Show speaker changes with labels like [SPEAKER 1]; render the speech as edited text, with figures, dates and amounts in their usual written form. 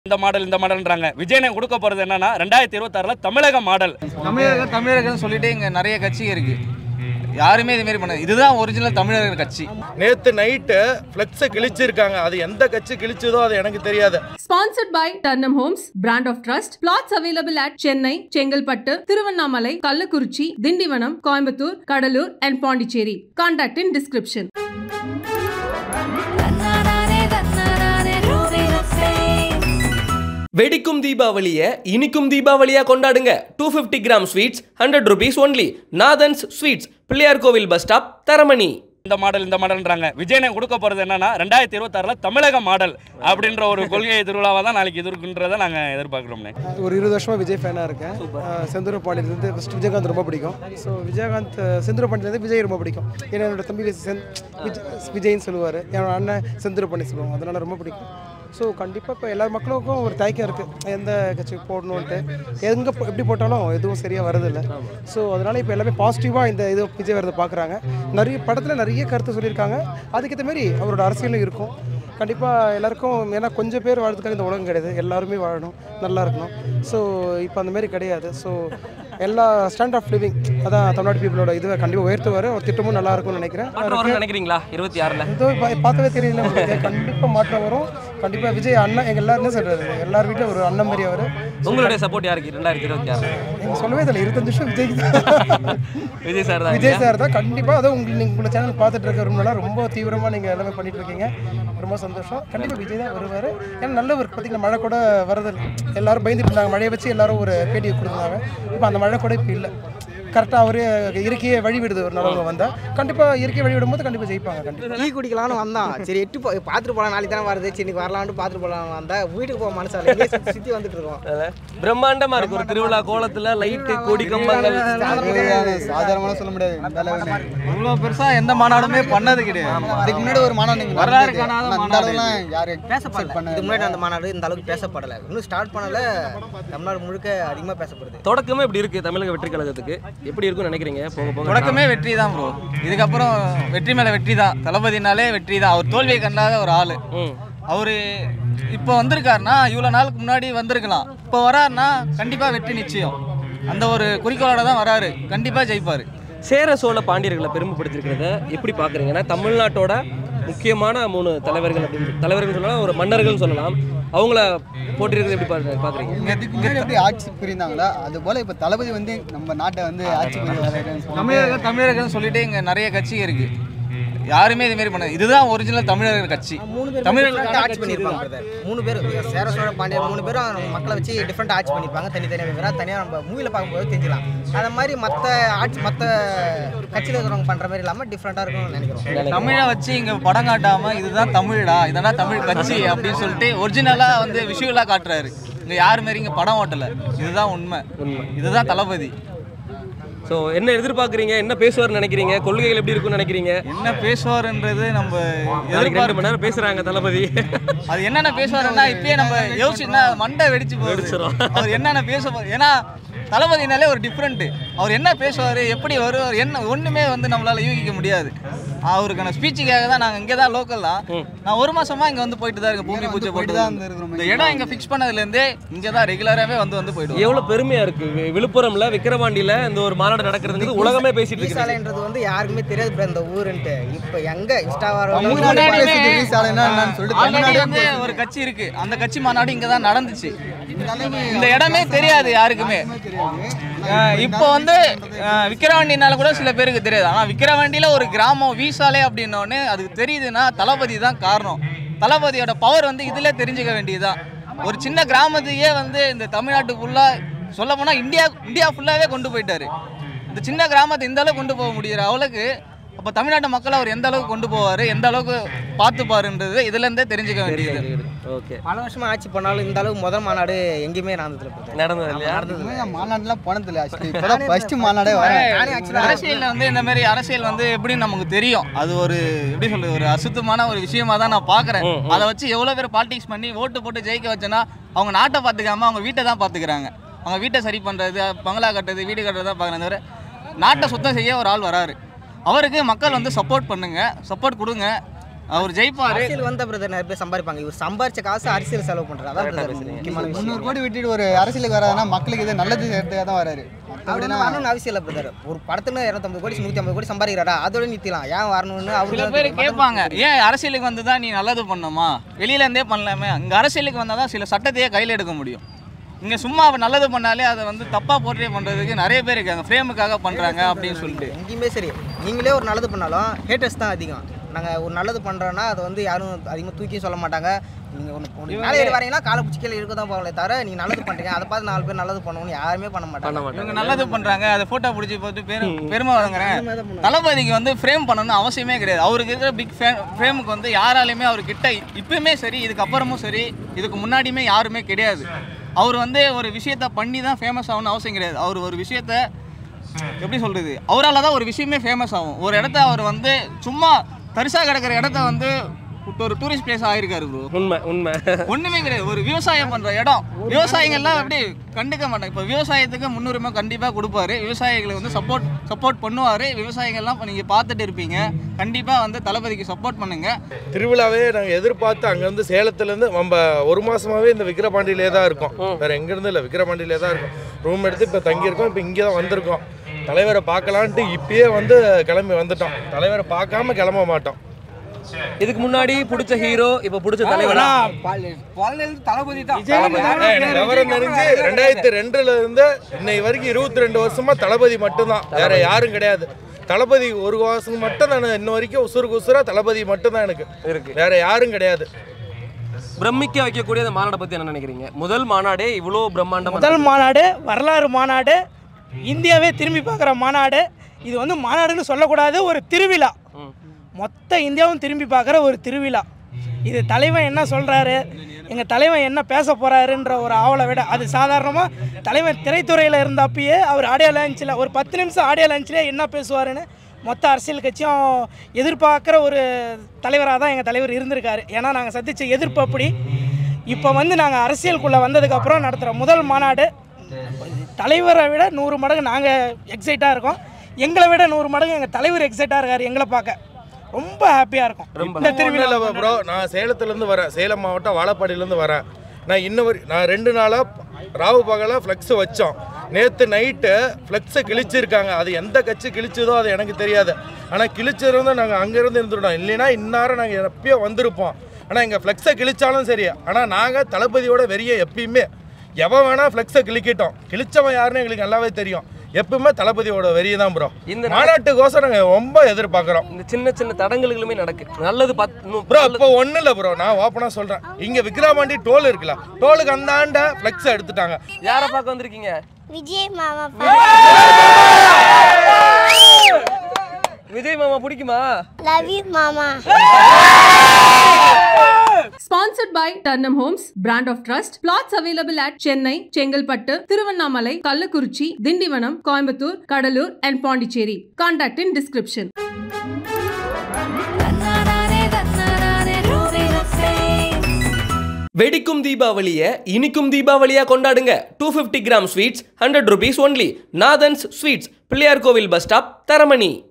[SPEAKER 1] இந்த மாடல்ன்றாங்க. விஜயனை கொடுக்க போறது என்னன்னா 2026ல தமிழக மாடல்.
[SPEAKER 2] தமிழகம் சொல்லிட்டு இங்க நிறைய கட்சி இருக்கு. யாருமே இது மாதிரி பண்ணது. இதுதான் ஒரிஜினல் தமிழக கட்சி.
[SPEAKER 3] நேத்து நைட் ஃப்ளெக்ஸ் கிழிச்சிருக்காங்க. அது எந்த கட்சி கிழிச்சதோ அது எனக்கு தெரியாது.
[SPEAKER 4] Sponsored by Turnham Homes, brand of trust. Plots available at Chennai, Chengalpattu, Thiruvannamalai, Kallakurichi, Dindivanam, Coimbatore, Kadalur and Pondicherry. Contact in description.
[SPEAKER 5] வெடிக்கும் தீபாவளியை இனிக்கும் தீபாவளியா கொண்டாடுங்க. 250 gram sweets 100 rupees only. Nathans sweets, Pillaiyar கோவில் பஸ் ஸ்டாப், தரமணி.
[SPEAKER 1] இந்த மாடல்ன்றாங்க. விஜயனை கொடுக்க போறது என்னன்னா 2026ல தமிழக மாடல் அப்படின்ற ஒரு கொள்கை திருவிழாவை தான் நாளைக்கு இருக்குன்றதை நாங்கள் எதிர்பார்க்குறோம்.
[SPEAKER 6] ஒரு 20 வருஷமா விஜய் ஃபேனாக இருக்கேன். செந்தூர பாண்டியிலேருந்து ஃபஸ்ட் விஜயகாந்த் ரொம்ப பிடிக்கும். ஸோ விஜயகாந்த் செந்தூர பாண்டியிலேருந்து விஜய் ரொம்ப பிடிக்கும். ஏன்னா என்னோட தம்பி விஜய்ன்னு சொல்லுவார், என்னோட அண்ணன் செந்தூர பாண்டி சொல்லுவாங்க. அதனால் ரொம்ப பிடிக்கும். ஸோ கண்டிப்பாக இப்போ எல்லா மக்களுக்கும் ஒரு தயக்கம் இருக்குது, எந்த கட்சிக்கு போடணுன்ட்டு. எங்கே எப்படி போட்டாலும் எதுவும் சரியாக வரதில்லை. ஸோ அதனால் இப்போ எல்லாமே பாசிட்டிவாக இந்த இது விஜய் வரதை பார்க்குறாங்க. நிறைய படத்தில் நிறைய கருத்து சொல்லியிருக்காங்க. அதுக்கேற்ற மாரி அவரோட அரசியலும் இருக்கும். கண்டிப்பாக எல்லாருக்கும், ஏன்னா கொஞ்சம் பேர் வாழ்றதுக்காக இந்த உலகம் கிடையாது, எல்லாருமே வாழணும், நல்லா இருக்கணும். ஸோ இப்போ அந்தமாரி கிடையாது. ஸோ எல்லா ஸ்டாண்ட் ஆஃப் லிவிங் அதான் தமிழ்நாடு பீப்புளோட இதுவை கண்டிப்பாக உயர்த்துவார். ஒரு திட்டமும் நல்லா இருக்கும்னு நினைக்கிறேன்.
[SPEAKER 5] நினைக்கிறீங்களா 26ல
[SPEAKER 6] பார்க்கவே தெரியல உங்களுக்கு. கண்டிப்பாக மாற்றம் வரும். கண்டிப்பாக விஜய் அண்ணன் எங்கள் எல்லாரும் என்ன சொல்கிறது, எல்லார் வீட்டில் ஒரு அண்ணன் மாதிரி அவர்.
[SPEAKER 5] உங்களுடைய சப்போர்ட் யாருக்கு 2026?
[SPEAKER 6] எனக்கு சொல்லவே தெரியல. 25 வருஷம்
[SPEAKER 5] விஜய் சார் தான்.
[SPEAKER 6] விஜய் சார் தான் கண்டிப்பாக. அதை நீங்கள் உங்களை சேனல் பார்த்துட்டு இருக்கிறவங்களாம் ரொம்ப தீவிரமாக நீங்கள் எல்லாமே பண்ணிட்டு இருக்கீங்க. ரொம்ப சந்தோஷம். கண்டிப்பாக விஜய் தான் வருவார். ஏன்னா நல்ல ஒரு பார்த்தீங்கன்னா மழை கூட வரதில்லை. எல்லாரும் பயந்துட்டு இருந்தாங்க. மழையை வச்சு எல்லாரும் ஒரு பேட்டியை கொடுத்தாங்க. இப்போ அந்த மழை கூட இப்போ இல்லை. கரெக்டாக அவரே இயற்கையை வழிவிடுது. ஒரு நல்லவங்க வந்தால் கண்டிப்பாக இயற்கையை வழிவிடும் கண்டிப்பாக ஜெயிப்பாங்க. கண்டிப்பாக
[SPEAKER 7] டீ குடிக்கலாம்னு வந்தான். சரி எட்டு பார்த்துட்டு போகலாம், நாளைக்கு தானே வருது, சரி வரலான்ட்டு பார்த்துட்டு போகலாம் வந்தால் வீட்டுக்கு போக மனசால சுற்றி வந்துட்டு இருக்கோம்.
[SPEAKER 5] பிரம்மாண்டமா இருக்கு ஒரு திருவிழா கோலத்துல, லைட்டு, கொடி கம்பங்கள்.
[SPEAKER 6] சாதாரணமாக சொல்ல முடியாது.
[SPEAKER 2] இவ்வளோ பெருசாக எந்த மாநாடுமே பண்ணது கிடையாது.
[SPEAKER 6] அதுக்கு முன்னாடி ஒரு மாநாடு
[SPEAKER 2] வரலாறு காணாத மாநாடு
[SPEAKER 7] யாரு பேசப்படல. இதுக்கு முன்னாடி அந்த மாநாடு இந்த அளவுக்கு பேசப்படலை. இன்னும் ஸ்டார்ட் பண்ணல. தமிழ்நாடு முழுக்க அதிகமாக பேசப்படுது.
[SPEAKER 5] தொடக்கமே இப்படி இருக்கு தமிழக வெற்றி கழகத்துக்கு. எப்படி இருக்குன்னு நினைக்கிறீங்க? போக போக
[SPEAKER 2] தொடக்கமே வெற்றி தான் ப்ரோ. இதுக்கப்புறம் வெற்றி மேலே வெற்றி தான். தளபதினாலே வெற்றி தான். அவர் தோல்வியை கண்டாத ஒரு ஆள். அவர் இப்போ வந்திருக்காருன்னா இவ்வளோ நாளுக்கு முன்னாடி வந்திருக்கலாம். இப்போ வராருன்னா கண்டிப்பாக வெற்றி நிச்சயம். அந்த ஒரு குறிக்கோளோட தான் வராரு. கண்டிப்பாக ஜெயிப்பார்.
[SPEAKER 5] சேர சோழ பாண்டியர்களை பெருமைப்படுத்திருக்கிறத எப்படி பார்க்குறீங்க? ஏன்னா தமிழ்நாட்டோட முக்கியமான 3 தலைவர்கள் அப்படின்னு தலைவர்கள் சொல்லலாம், ஒரு மன்னர்கள் சொல்லலாம். அவங்கள போட்டிருக்கிறது எப்படி பார்க்குறீங்க?
[SPEAKER 6] எப்படி ஆட்சி புரிந்தாங்களா அது போல் இப்போ தளபதி வந்து நம்ம நாட்டை வந்து ஆட்சி
[SPEAKER 2] தமிழகம் சொல்லிட்டு இங்கே நிறைய கட்சி இருக்கு. யாருமே இது மாதிரி பண்ணது. இதுதான் ஒரிஜினல் தமிழக கட்சி.
[SPEAKER 7] தமிழர்கள் ஆட்சி பண்ணியிருப்பாங்க. 3 பேர் சேர சோழ பாண்டியர் 3 பேரும் மக்களை வச்சு டிஃப்ரெண்ட் ஆட்சி பண்ணியிருப்பாங்க. தனித்தனியாக தனியாக நம்ம மூவியில் பார்க்கும்போது தெரிஞ்சிடலாம். அந்த மாதிரி மற்ற கட்சியில் இருக்கிறவங்க பண்ணுற மாதிரி இல்லாமல் டிஃப்ரெண்ட்டாக இருக்கும்னு நினைக்கிறோம்.
[SPEAKER 2] தமிழை வச்சு இங்கே படம் காட்டாமல் இதுதான் தமிழா, இதெல்லாம் தமிழ் கட்சி அப்படின்னு சொல்லிட்டு ஒரிஜினலாக வந்து விஷுவலாக காட்டுறாரு. இங்கே யார் மாரி இங்கே படம் ஓட்டலை. இதுதான் உண்மை. இதுதான் தளபதி.
[SPEAKER 5] ஸோ என்ன எதிர்பார்க்குறீங்க? என்ன பேசுவார்னு நினைக்கிறீங்க? கொள்கைகள் எப்படி இருக்குன்னு நினைக்கிறீங்க?
[SPEAKER 2] என்ன பேசுவார்ன்றது நம்ம
[SPEAKER 5] 2 மணி நேரம் பேசுகிறாங்க தளபதி.
[SPEAKER 2] அது என்னென்ன பேசுவாருன்னா இப்பயே நம்ம யோசிச்சுன்னா மண்டை வெடிச்சு போயிடுச்சிடும். அவர் என்னென்ன பேச, ஏன்னா தளபதினாலே ஒரு டிஃப்ரெண்ட்டு. அவர் என்ன பேசுவார், எப்படி வருவார், என்ன ஒன்றுமே வந்து நம்மளால் யூகிக்க முடியாது. அவருக்கான ஸ்பீச்சுக்காக தான் நாங்கள் இங்கே தான் லோக்கல் தான். நான் 1 மாதமாக இங்கே வந்து போயிட்டு தான் இருக்கேன். பூமி பூஜை போயிட்டு தான் இருக்கிறோம். இந்த இடம் இங்கே ஃபிக்ஸ் பண்ணதுலேருந்தே இங்கே தான் ரெகுலராகவே வந்து போயிடுவோம்.
[SPEAKER 5] எவ்வளோ பெருமையாக இருக்குது. விழுப்புரம்ல விக்கிரவாண்டியில் இந்த ஒரு மாநாடு நடக்கிறது உலகமே பேசிட்டு இருக்கு.
[SPEAKER 7] சாலைன்றது வந்து யாருக்குமே தெரியாது இந்த ஊருன்ட்டு. இப்போ எங்கே
[SPEAKER 2] ஒரு கட்சி இருக்கு. அந்த கட்சி மாநாடு இங்கே தான் நடந்துச்சு. இந்த இடமே தெரியாது யாருக்குமே. இப்போ வந்து விக்கிரவாண்டினால கூட சில பேருக்கு தெரியாது. ஆனால் விக்கிரவாண்டியில் ஒரு கிராமம் வீசாலே அப்படின்னோடனே அதுக்கு தெரியுதுன்னா தளபதி தான் காரணம். தளபதியோட பவர் வந்து இதில் தெரிஞ்சுக்க வேண்டியதுதான். ஒரு சின்ன கிராமத்தையே வந்து இந்த தமிழ்நாட்டு ஃபுல்லாக சொல்ல போனால் இந்தியா ஃபுல்லாகவே கொண்டு போயிட்டாரு. இந்த சின்ன கிராமத்தை இந்த அளவுக்கு கொண்டு போக முடிகிற அவளுக்கு அப்போ தமிழ்நாட்டு மக்களை அவர் எந்த அளவுக்கு கொண்டு போவார், எந்த அளவுக்கு பார்த்துப்பாருன்றது இதுலேருந்தே தெரிஞ்சுக்க வேண்டியது.
[SPEAKER 5] ஓகே,
[SPEAKER 7] பல வருஷமாக ஆட்சி பண்ணாலும் இந்த அளவுக்கு முதல் மாநாடு எங்கேயுமே
[SPEAKER 5] நடந்தது
[SPEAKER 6] மாநாடுலாம் போனதில்லை. ஃபர்ஸ்ட் மாநாடே
[SPEAKER 2] அரசியலில் வந்து இந்த மாதிரி அரசியல் வந்து எப்படின்னு நமக்கு தெரியும். அது ஒரு எப்படி சொல்றது, ஒரு அசுத்தமான ஒரு விஷயமா தான் நான் பார்க்குறேன். அதை வச்சு எவ்வளோ பேர் பாலிடிக்ஸ் பண்ணி ஓட்டு போட்டு ஜெயிக்க வச்சேன்னா அவங்க நாட்டை பார்த்துக்காம அவங்க வீட்டை தான் பார்த்துக்கிறாங்க. அவங்க வீட்டை சரி பண்ணுறது, பங்களா கட்டுறது, வீடு கட்டுறது தான் பார்க்குறேன். தவிர நாட்டை சுத்தம் செய்ய ஒரு ஆள் வராரு. அவருக்கு மக்கள் வந்து சப்போர்ட் பண்ணுங்க, சப்போர்ட் கொடுங்க. அவர் ஜெயிப்பாரு.
[SPEAKER 7] அரசியல் வந்த பிரதர் நிறைய பேர் சம்பாதிப்பாங்க. இவர் சம்பாரிச்ச காசு அரசியல் செலவு பண்றாரு. அதான் முக்கியமான விஷயம்.
[SPEAKER 8] 300 கோடி விட்டுட்டு ஒரு அரசியலுக்கு வராதுன்னா மக்களுக்கு இது நல்லது சேர்த்துக்காக தான் வராரு.
[SPEAKER 7] அப்படின்னா வரணும்னு அவசியம் இல்லை பிரதர். ஒரு படத்துல 250 கோடி 150 கோடி சம்பாதிக்கிறாரா, அதோட நிறுத்திலாம். ஏன் வரணும்னு
[SPEAKER 2] சில பேர் கேட்பாங்க, ஏன் அரசியலுக்கு வந்து தான் நீ நல்லது பண்ணணுமா, வெளியில இருந்தே பண்ணலாமே. அங்கே அரசியலுக்கு வந்தால் தான் சில சட்டத்தையே கையில் எடுக்க முடியும். இங்கே சும்மா நல்லது பண்ணாலே அதை வந்து தப்பாக போர்ட்ரே பண்ணுறதுக்கு நிறைய பேர் இருக்காங்க, ஃப்ரேமுக்காக பண்ணுறாங்க அப்படின்னு சொல்லிட்டு.
[SPEAKER 7] எங்கேயுமே சரி, நீங்களே ஒரு நல்லது பண்ணாலும் ஹேட்டர்ஸ் தான் அதிகம். நாங்கள் ஒரு நல்லது பண்ணுறோன்னா அதை வந்து யாரும் அதிகமாக தூக்கி சொல்ல மாட்டாங்க. நீங்கள் ஒன்று மேலே ஏறி வரீங்கன்னா காலை பிடிச்சி கீழே இருக்க தான் போகல தவிர நீங்கள் நல்லது பண்ணுறீங்க அதை பார்த்து 4 பேர் நல்லது பண்ணணும்னு யாருமே பண்ண மாட்டாங்க.
[SPEAKER 2] இவங்க நல்லது பண்ணுறாங்க, அதை ஃபோட்டோ பிடிச்சி பார்த்து பெருமை வழங்குறேன். தளபதிக்கு வந்து ஃப்ரேம் பண்ணணும்னு அவசியமே கிடையாது. அவருக்கு இருக்கிற பிக் ஃப்ரேமுக்கு வந்து யாராலையுமே அவர்கிட்ட இப்பயுமே சரி, இதுக்கப்புறமும் சரி, இதுக்கு முன்னாடியுமே யாருமே கிடையாது. அவர் வந்து ஒரு விஷயத்த பண்ணி தான் ஃபேமஸ் ஆகணும்னு அவசியம் கிடையாது. அவர் ஒரு விஷயத்த எப்படி சொல்கிறது, அவரால் தான் ஒரு விஷயமே ஃபேமஸ் ஆகும். ஒரு இடத்த அவர் வந்து சும்மா தரிசாக கிடக்கிற இடத்த வந்து ஒரு டூரிஸ்ட் பிளேஸ் ஆகிருக்காரு ப்ரோ.
[SPEAKER 5] உண்மை உண்மை.
[SPEAKER 2] ஒன்றுமே கிடையாது. ஒரு விவசாயம் பண்ணுற இடம், விவசாயிகள்லாம் அப்படி கண்டுக்க மாட்டாங்க. இப்போ விவசாயத்துக்கு முன்னுரிமை கண்டிப்பாக கொடுப்பாரு, விவசாயிகளை வந்து சப்போர்ட் பண்ணுவார். விவசாயிகள்லாம் இப்போ நீங்கள் பார்த்துட்டு இருப்பீங்க. கண்டிப்பாக வந்து தளபதிக்கு சப்போர்ட் பண்ணுங்கள்.
[SPEAKER 3] திருவிழாவே நாங்கள் எதிர்பார்த்து அங்கேருந்து சேலத்துலேருந்து நம்ம 1 மாதமாகவே இந்த விக்கிரபாண்டியிலே தான் இருக்கோம். வேறு எங்கேருந்து இல்லை, விக்கிரபாண்டியிலே தான் இருக்கோம். ரூம் எடுத்து இப்போ தங்கியிருக்கோம். இப்போ இங்கே தான் வந்திருக்கோம். தலைவரை பார்க்கலான்ட்டு இப்பயே வந்து கிளம்பி வந்துட்டோம். தலைவரை பார்க்காம கிளம்ப மாட்டோம்.
[SPEAKER 5] இதுக்கு முன்னாடி பிடிச்ச ஹீரோ, இப்போ பிடிச்ச தலைவரா?
[SPEAKER 8] தளபதி தான்.
[SPEAKER 3] விவரம் தெரிஞ்சு 2002 இருந்து இன்னை வரைக்கும் 22 வருஷமா தளபதி மட்டும்தான், வேற யாரும் கிடையாது. தளபதி ஒரு வாசம் மட்டும் தான் இன்ன வரைக்கும் உசுரா தளபதி மட்டும்தான் எனக்கு இருக்கு, வேற யாரும் கிடையாது.
[SPEAKER 5] பிரமிக்க வைக்கக்கூடிய அந்த மாநாடை பற்றி என்ன நினைக்கிறீங்க? முதல் மாநாடே இவ்வளோ பிரம்மாண்டம்.
[SPEAKER 9] முதல் மாநாடு, வரலாறு மாநாடு, இந்தியாவே திரும்பி பார்க்குற மாநாடு. இது வந்து மாநாடுன்னு சொல்லக்கூடாது, ஒரு திருவிழா. மொத்த இந்தியாவும் திரும்பி பார்க்குற ஒரு திருவிழா. இது தலைவன் என்ன சொல்கிறாரு, எங்கள் தலைவன் என்ன பேச போகிறாருன்ற ஒரு ஆவலை விட, அது சாதாரணமாக தலைவன் திரைத்துறையில் இருந்தப்பயே அவர் ஆடியோ லான்ச்சில் ஒரு 10 நிமிஷம் ஆடியோ லான்ச்சில் என்ன பேசுவாருன்னு மொத்த அரசியல் கட்சியும் எதிர்பார்க்குற ஒரு தலைவராக தான் எங்கள் தலைவர் இருந்திருக்காரு. ஏன்னா நாங்கள் சந்தித்த எதிர்ப்பு அப்படி. இப்போ வந்து நாங்கள் அரசியலுக்குள்ளே வந்ததுக்கப்புறம் நடத்துகிற முதல் மாநாடு தலைவரை விட 100 மடங்கு நாங்கள் எக்ஸைட்டாக இருக்கோம். எங்களை விட 100 மடங்கு எங்கள் தலைவர் எக்ஸைட்டாக இருக்கார். எங்களை பார்க்க ரொம்ப ஹாப்பியாக இருக்கும். இந்த திருவிழா
[SPEAKER 3] ப்ரோ, நான் சேலத்துலேருந்து வரேன், சேலம் மாவட்டம் வாழப்பாடியிலேருந்து வரேன். நான் 2 நாளாக ராவு பகலாக ஃப்ளெக்ஸு வச்சோம். நேற்று நைட்டு ஃப்ளெக்ஸை கிழிச்சிருக்காங்க. அது எந்த கட்சி கிழிச்சதோ அது எனக்கு தெரியாது. ஆனால் கிழிச்சிருந்தோம், நாங்கள் அங்கேருந்து இருந்துட்டோம். இல்லைன்னா இந்நேரம் நாங்கள் எப்பயோ வந்திருப்போம். ஆனால் எங்கள் ஃப்ளெக்ஸை கிழிச்சாலும் சரி, ஆனால் நாங்கள் தளபதியோட வெறிய எப்பயுமே எவன் வேணால் ஃப்ளெக்ஸை கிழிக்கிட்டோம். கிழிச்சவன் யாருன்னு எங்களுக்கு நல்லாவே தெரியும். எப்பவுமே தளபதியோட வெறிய தான் ப்ரோ. இந்த மாநாட்டுக்கோசம் நாங்கள் ரொம்ப எதிர்பார்க்குறோம்.
[SPEAKER 5] இந்த சின்ன சின்ன தடங்களுமே நடக்கு நல்லது
[SPEAKER 3] ப்ரோ. இப்போ ஒன்றும் இல்லை ப்ரோ, நான் ஓப்பனாக சொல்கிறேன். இங்கே விக்கிரவாண்டி டோல் இருக்குல்ல, டோலுக்கு அந்தாண்ட ஃப்ளெக்ஸை எடுத்துட்டாங்க.
[SPEAKER 5] யாரை பார்க்க வந்திருக்கீங்க?
[SPEAKER 10] விஜய் மாமா.
[SPEAKER 5] விஜய் மாமா பிடிக்குமா?
[SPEAKER 10] லவ் யூ மாமா.
[SPEAKER 4] Sponsored by Turnham Homes, brand of trust. Plots available at Chennai, Chengalpattu, Thiruvannamalai, Kallakurichi, Dindivanam, Coimbatore, Kadalur and Pondicherry. Contact in description.
[SPEAKER 5] வெடிக்கும் தீபாவளியை இனிக்கும் தீபாவளியா கொண்டாடுங்க. 250 gram sweets 100 rupees only. Nathans sweets, Pillaiyar கோவில் பஸ் ஸ்டாப், தரமணி.